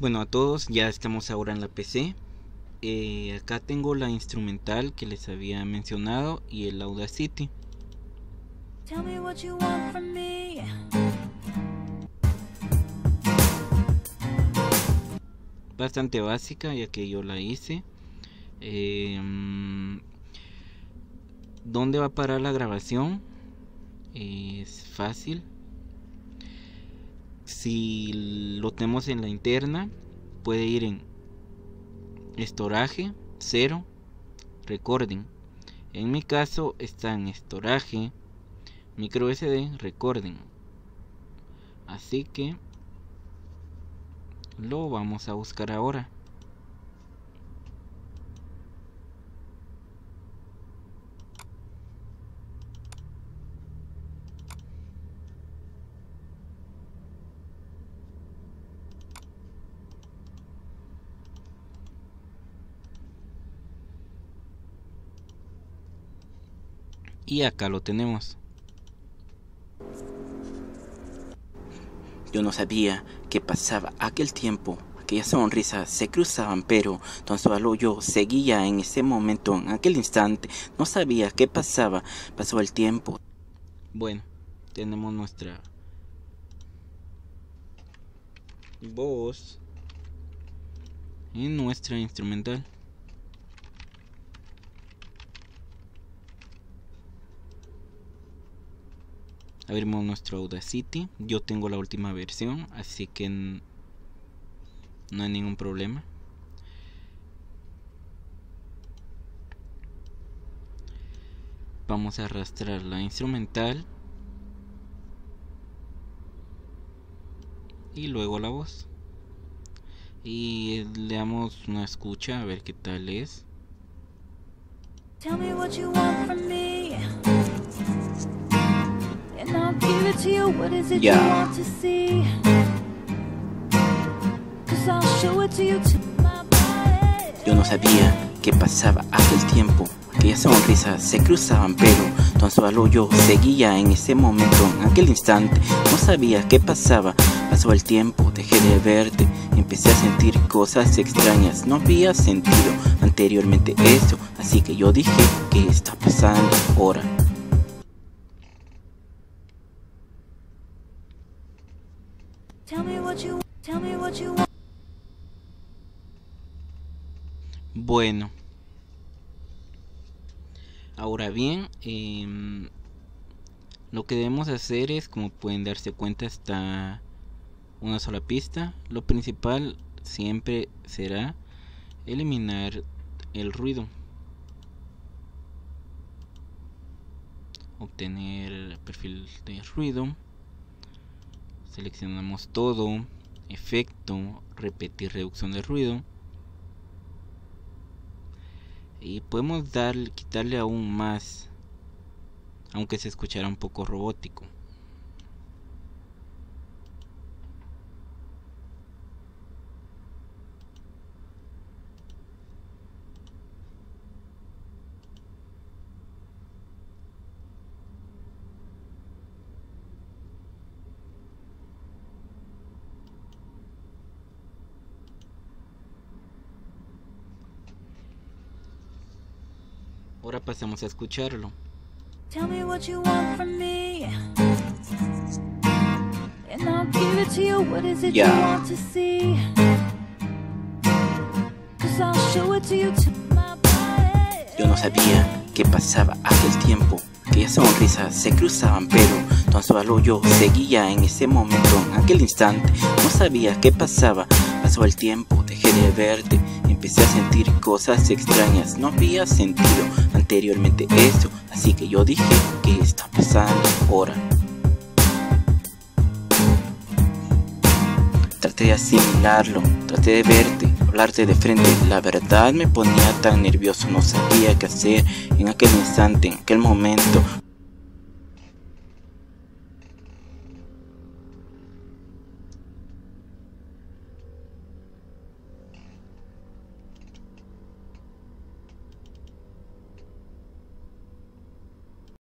Bueno, a todos, ya estamos ahora en la PC. Acá tengo la instrumental que les había mencionado y el Audacity. Bastante básica, ya que yo la hice. ¿Dónde va a parar la grabación? Es fácil. Si lo tenemos en la interna, puede ir en Storage 0 Recording. En mi caso está en Storage Micro SD Recording, así que lo vamos a buscar ahora. Y acá lo tenemos. Yo no sabía qué pasaba aquel tiempo. Aquellas sonrisas se cruzaban, pero tan solo yo seguía en ese momento, en aquel instante. No sabía qué pasaba. Pasó el tiempo. Bueno, tenemos nuestra voz en nuestra instrumental. Abrimos nuestro Audacity. Yo tengo la última versión, así que no hay ningún problema. Vamos a arrastrar la instrumental y luego la voz. Y le damos una escucha a ver qué tal es. Tell me what you want from me. And I'll give it to you. What is it you want to see? 'Cause I'll show it to you to my body. Yo no sabía qué pasaba aquel tiempo. Aquellas sonrisas se cruzaban, pero tan solo yo seguía en ese momento, en aquel instante. No sabía qué pasaba. Pasó el tiempo, dejé de verte. Empecé a sentir cosas extrañas. No había sentido anteriormente esto, así que yo dije, ¿qué está pasando ahora? Tell me what you want. Bueno, ahora bien, lo que debemos hacer es, como pueden darse cuenta, está una sola pista. Lo principal siempre será eliminar el ruido, obtener el perfil de ruido, seleccionamos todo, efecto, repetir reducción de ruido, y podemos quitarle aún más, aunque se escuchará un poco robótico. Ahora pasamos a escucharlo. Tell me what you want from me. And I'll give it to you. What is it you want to see? 'Cause I'll show it to you to my body. Yo no sabía qué pasaba aquel tiempo. Aquellas sonrisas se cruzaban, pero tan solo yo seguía en ese momento, en aquel instante. No sabía qué pasaba. Pasó el tiempo, dejé de verte. Empecé a sentir cosas extrañas. No había sentido anteriormente esto, así que yo dije, ¿qué está pasando ahora? Traté de asimilarlo, traté de verte, hablarte de frente. La verdad me ponía tan nervioso, no sabía qué hacer en aquel instante, en aquel momento.